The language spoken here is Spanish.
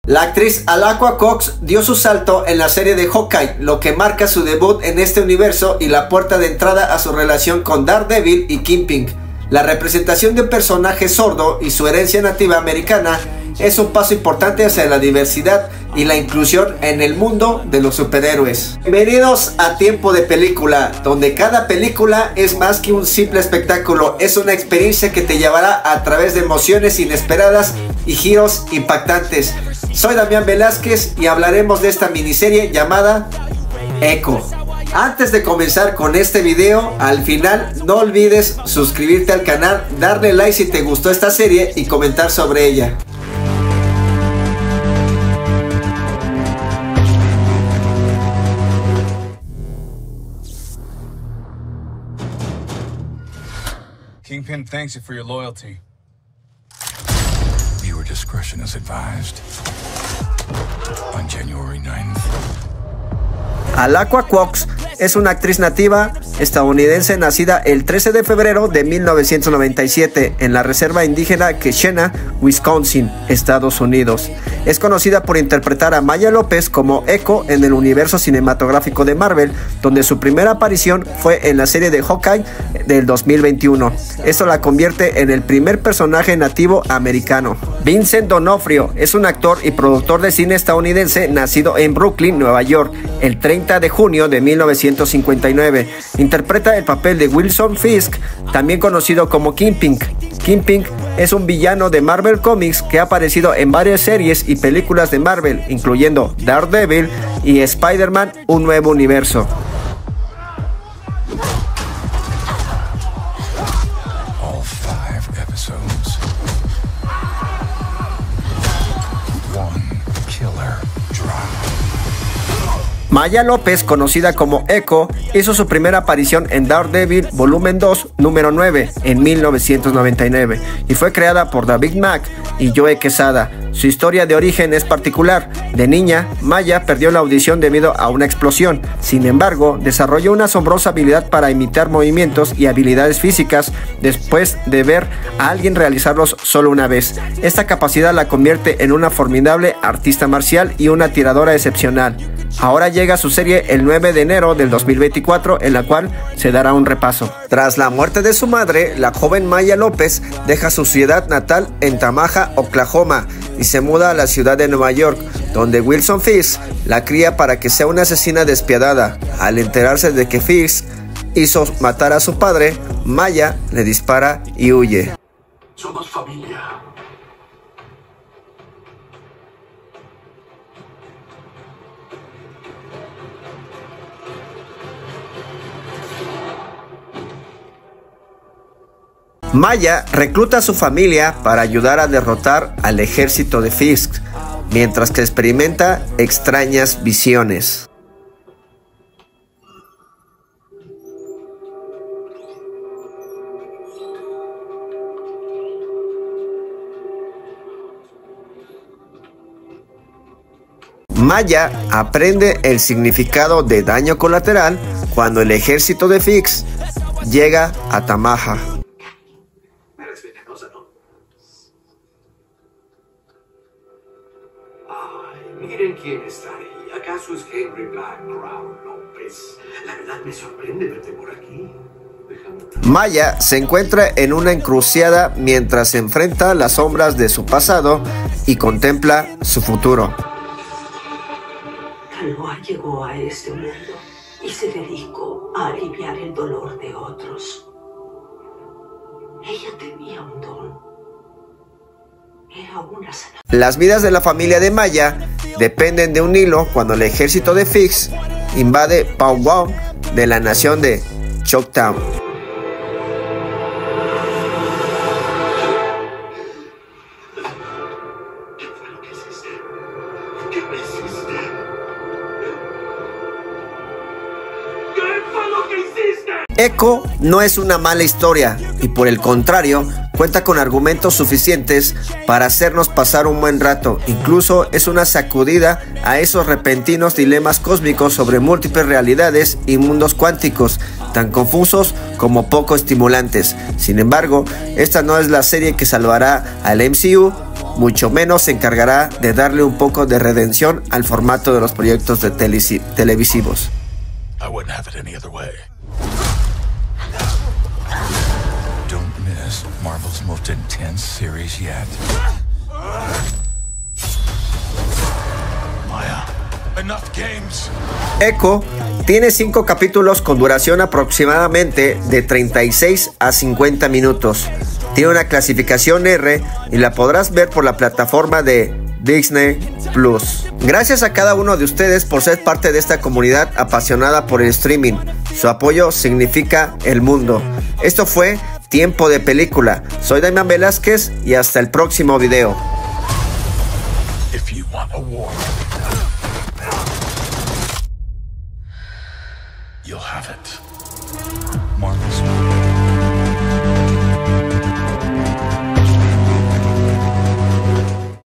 La actriz Alaqua Cox dio su salto en la serie de Hawkeye, lo que marca su debut en este universo y la puerta de entrada a su relación con Daredevil y Kingpin. La representación de un personaje sordo y su herencia nativa americana es un paso importante hacia la diversidad y la inclusión en el mundo de los superhéroes. Bienvenidos a Tiempo de Película, donde cada película es más que un simple espectáculo, es una experiencia que te llevará a través de emociones inesperadas y giros impactantes. Soy Damián Velázquez y hablaremos de esta miniserie llamada Echo. Antes de comenzar con este video, al final no olvides suscribirte al canal, darle like si te gustó esta serie y comentar sobre ella. Kingpin thanks you for your loyalty. Viewer discretion is advised. On January 9th. Alaqua Cox es una actriz nativa estadounidense nacida el 13 de febrero de 1997 en la reserva indígena Keshena, Wisconsin, Estados Unidos. Es conocida por interpretar a Maya López como Echo en el universo cinematográfico de Marvel, donde su primera aparición fue en la serie de Hawkeye del 2021. Esto la convierte en el primer personaje nativo americano. Vincent D'Onofrio es un actor y productor de cine estadounidense nacido en Brooklyn, Nueva York, el 30 de junio de 1959. Interpreta el papel de Wilson Fisk, también conocido como Kingpin. Kingpin es un villano de Marvel Comics que ha aparecido en varias series y películas de Marvel, incluyendo Daredevil y Spider-Man: Un Nuevo Universo. Maya López, conocida como Echo, hizo su primera aparición en Daredevil Volumen 2, número 9, en 1999, y fue creada por David Mack y Joe Quesada. Su historia de origen es particular. De niña, Maya perdió la audición debido a una explosión. Sin embargo, desarrolló una asombrosa habilidad para imitar movimientos y habilidades físicas después de ver a alguien realizarlos solo una vez. Esta capacidad la convierte en una formidable artista marcial y una tiradora excepcional. Ahora llega su serie el 9 de enero del 2024, en la cual se dará un repaso. Tras la muerte de su madre, la joven Maya López deja su ciudad natal en Tamaja, Oklahoma, y se muda a la ciudad de Nueva York, donde Wilson Fisk la cría para que sea una asesina despiadada. Al enterarse de que Fisk hizo matar a su padre, Maya le dispara y huye. Somos familia. Maya recluta a su familia para ayudar a derrotar al ejército de Fisk, mientras que experimenta extrañas visiones. Maya aprende el significado de daño colateral cuando el ejército de Fisk llega a Tamaja. Eres venenosa, ¿no? Ay, miren quién está ahí. ¿Acaso es Henry Black Crown López? La verdad me sorprende verte por aquí. Maya se encuentra en una encrucijada mientras se enfrenta a las sombras de su pasado y contempla su futuro. Kaloa llegó a este mundo y se dedicó a aliviar el dolor de otros. Ella tenía un don. Era una sanadora. Las vidas de la familia de Maya dependen de un hilo cuando el ejército de Fisk invade Powwow de la nación de Choctaw. Echo no es una mala historia y por el contrario cuenta con argumentos suficientes para hacernos pasar un buen rato. Incluso es una sacudida a esos repentinos dilemas cósmicos sobre múltiples realidades y mundos cuánticos tan confusos como poco estimulantes. Sin embargo, esta no es la serie que salvará al MCU, mucho menos se encargará de darle un poco de redención al formato de los proyectos de televisivos. I wouldn't have it any other way. Don't miss Marvel's most intense series yet. Maya, enough games. Echo tiene 5 capítulos con duración aproximadamente de 36 a 50 minutos. Tiene una clasificación R y la podrás ver por la plataforma de Disney Plus. Gracias a cada uno de ustedes por ser parte de esta comunidad apasionada por el streaming. Su apoyo significa el mundo. Esto fue Tiempo de Película. Soy Damián Velázquez y hasta el próximo video. If you want a war.